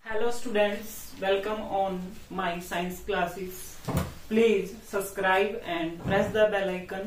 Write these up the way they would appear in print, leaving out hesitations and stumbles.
Hello students, welcome on my science classes. Please subscribe and press the bell icon.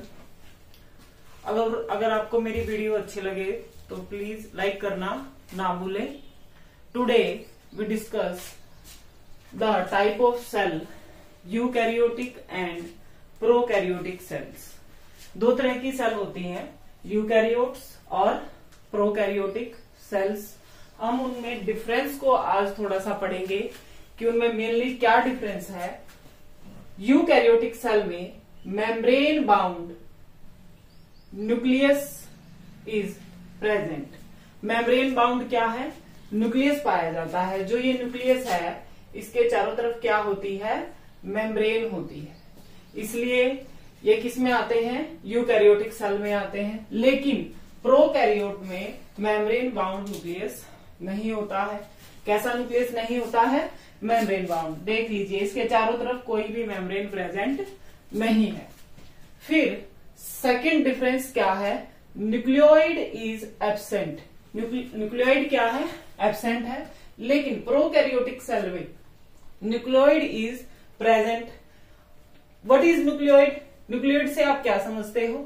अगर आपको मेरी video अच्छी लगे तो प्लीज लाइक करना ना भूलें. Today we discuss the type of cell eukaryotic and prokaryotic cells. दो तरह की सेल होती हैं, यूकैरियोट्स और प्रोकैरियोटिक सेल्स. हम उनमें डिफरेंस को आज थोड़ा सा पढ़ेंगे कि उनमें मेनली क्या डिफरेंस है. यूकैरियोटिक सेल में membrane bound nucleus is present. Membrane bound क्या है? न्यूक्लियस पाया जाता है. जो ये न्यूक्लियस है इसके चारों तरफ क्या होती है? मेम्ब्रेन होती है. इसलिए ये किस में आते हैं? यूकैरियोटिक सेल में आते हैं. लेकिन प्रोकैरियोट में मेम्ब्रेन बाउंड न्यूक्लियस नहीं होता है. कैसा न्यूक्लियस नहीं होता है? Membrane bound. देख लीजिए, इसके चारों तरफ कोई भी मेम्ब्रेन प्रेजेंट नहीं है. फिर सेकंड डिफरेंस क्या है? Nucleoid is absent. न्यूक्लियोइड क्या है? एब्सेंट है. लेकिन प्रोकैरियोटिक सेल में nucleoid is present. What is nucleoid? Nucleoid से आप क्या समझते हो?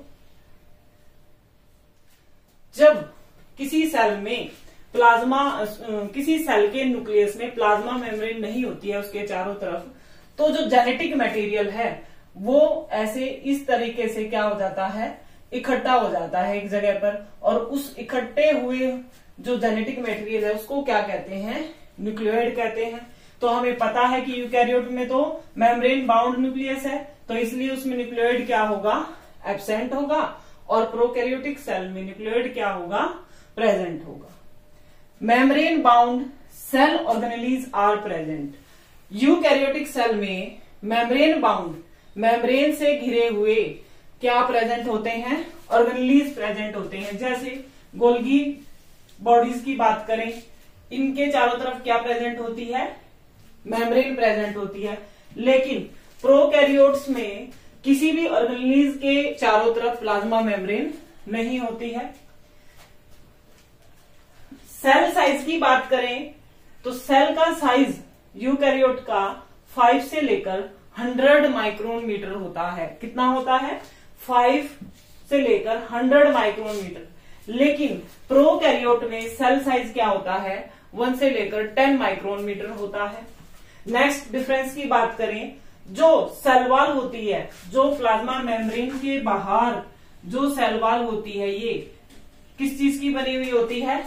जब किसी सेल में किसी सेल के न्यूक्लियस में प्लाज्मा मेम्ब्रेन नहीं होती है उसके चारों तरफ, तो जो जेनेटिक मटेरियल है वो ऐसे इस तरीके से क्या हो जाता है? इकट्ठा हो जाता है एक जगह पर. और उस इकट्ठे हुए जो जेनेटिक मटेरियल है उसको क्या कहते हैं? न्यूक्लियोइड कहते हैं. तो हमें पता है कि यूकैरियोट में तो मेम्ब्रेन बाउंड न्यूक्लियस है, तो इसलिए उसमें न्यूक्लियोइड क्या होगा? एब्सेंट होगा. और प्रोकैरियोटिक सेल में न्यूक्लियोइड क्या होगा? प्रेजेंट होगा. Membrane bound cell organelles are present. Eukaryotic cell में मेम्ब्रेन बाउंड, मेम्ब्रेन से घिरे हुए क्या प्रेजेंट होते हैं? ऑर्गेनेलीज प्रेजेंट होते हैं. जैसे गोल्गी बॉडीज की बात करें, इनके चारों तरफ क्या प्रेजेंट होती है? मेम्ब्रेन प्रेजेंट होती है. लेकिन प्रोकैरियोट्स में किसी भी ऑर्गेनेलीज के चारों तरफ प्लाज्मा मेम्ब्रेन नहीं होती है. सेल साइज की बात करें तो सेल का साइज यूकैरियोट का 5 से लेकर 100 माइक्रोन मीटर होता है. कितना होता है? 5 से लेकर 100 माइक्रोन मीटर. लेकिन प्रोकैरियोट में सेल साइज क्या होता है? 1 से लेकर 10 माइक्रोन मीटर होता है. नेक्स्ट डिफरेंस की बात करें, जो सेल वॉल होती है, जो प्लाज्मा मेम्ब्रेन के बाहर जो सेल वॉल होती है, ये किस चीज की बनी हुई होती है?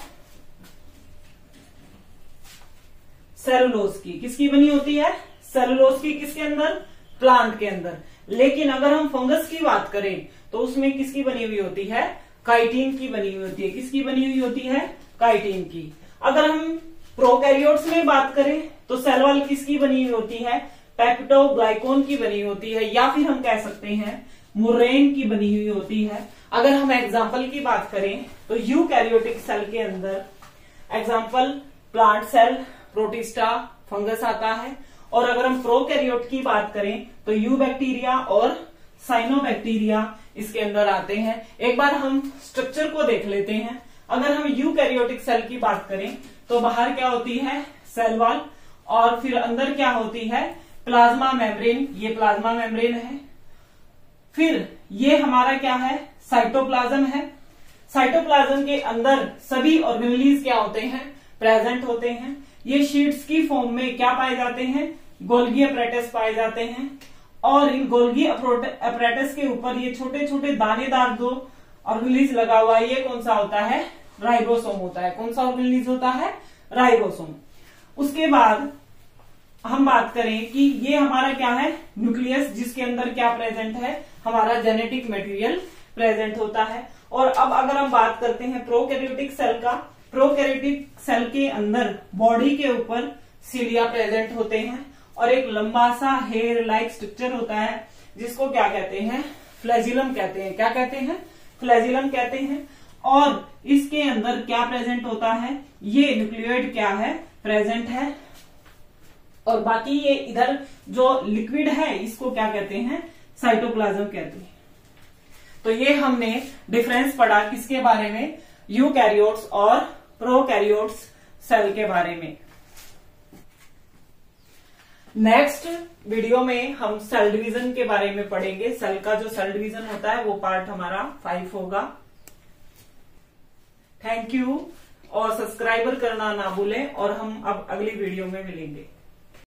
सेलुलोज की. किसकी बनी होती है? सेलुलोज की. किसके अंदर? प्लांट के अंदर. लेकिन अगर हम फंगस की बात करें तो उसमें किसकी बनी हुई होती है? काइटिन की बनी हुई होती है. किसकी बनी हुई होती है? काइटिन की. अगर हम प्रोकैरियोट्स में बात करें तो सेल वॉल किसकी बनी हुई होती है? पेप्टोग्लाइकोन की बनी होती है, या फिर हम कह सकते हैं मुर्रेन की बनी हुई होती है. अगर हम एग्जाम्पल की बात करें तो यूकैरियोटिक सेल के अंदर example plant cell, protista, fungus आता है. और अगर हम प्रोकैरियोट की बात करें तो यू बैक्टीरिया और साइनोबैक्टीरिया इसके अंदर आते हैं. एक बार हम स्ट्रक्चर को देख लेते हैं. अगर हम यूकैरियोटिक सेल की बात करें तो बाहर क्या होती है? Cell wall. और फिर अंदर क्या होती है? Plasma membrane. ये प्लाज्मा मेम्ब्रेन है. फिर ये हमारा क्या है? साइटोप्लाज्म है. साइटोप्लाज्म के अंदर सभी ऑर्गेनेलीज क्या होते हैं? प्रेजेंट होते हैं. ये शीट्स की फॉर्म में क्या पाए जाते हैं? गोल्गी अपरेटस पाए जाते हैं. और इन गोल्गी अपरेटस के ऊपर ये छोटे छोटे दानेदार जो ऑर्गेनेलीज लगा हुआ है, ये कौन सा होता है? राइबोसोम होता है. कौन सा ऑर्गेनेलीज होता है? राइबोसोम. उसके बाद हम बात करें कि ये हमारा क्या है? न्यूक्लियस, जिसके अंदर क्या प्रेजेंट है? हमारा जेनेटिक मटेरियल प्रेजेंट होता है. और अब अगर हम बात करते हैं प्रोकैरियोटिक सेल का, प्रोकैरियोटिक सेल के अंदर बॉडी के ऊपर सीलिया प्रेजेंट होते हैं और एक लंबा सा हेयर लाइक स्ट्रक्चर होता है जिसको क्या कहते हैं? फ्लैजिलम कहते हैं. क्या कहते हैं? फ्लैजिलम कहते हैं. और इसके अंदर क्या प्रेजेंट होता है? ये न्यूक्लियोइड क्या है? प्रेजेंट है. और बाकी ये इधर जो लिक्विड है इसको क्या कहते हैं? साइटोप्लाज्म कहते हैं. तो ये हमने डिफरेंस पढ़ा किसके बारे में? यूकैरियोट्स और प्रोकैरियोट्स सेल के बारे में. नेक्स्ट वीडियो में हम सेल डिवीजन के बारे में पढ़ेंगे। सेल का जो सेल डिवीजन होता है वो पार्ट हमारा 5 होगा। थैंक यू और सब्सक्राइबर करना ना भूलें और हम अब अगली वीडियो में मिलेंगे।